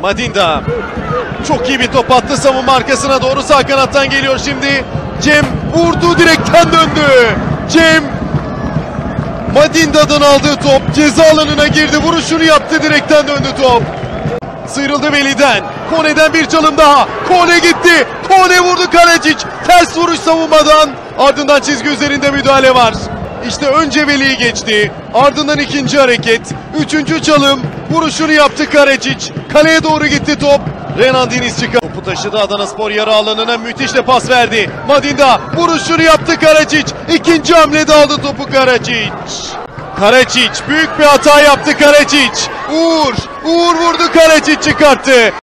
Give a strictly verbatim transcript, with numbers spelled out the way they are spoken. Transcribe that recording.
Madinda. Çok iyi bir top attı savunma arkasına doğru, sağ kanattan geliyor şimdi. Cem vurdu, direkten döndü. Cem Madinda'dan aldığı top ceza alanına girdi, vuruşunu yaptı, direkten döndü top. Sıyrıldı Veli'den. Kone'den bir çalım daha. Kone gitti. Kone vurdu, Karacic. Ters vuruş savunmadan. Ardından çizgi üzerinde müdahale var. İşte önce Veli'yi geçti. Ardından ikinci hareket. Üçüncü çalım. Vuruşunu yaptı Karacic. Kaleye doğru gitti top. Renan Deniz çıkar. Topu taşıdı Adanaspor yarı alanına. Müthiş de pas verdi. Madinda vuruşunu yaptı Karacic. İkinci hamlede aldı topu Karacic. Karacic büyük bir hata yaptı Karacic. Uğur. Uğur vurdu, Karacic çıkarttı.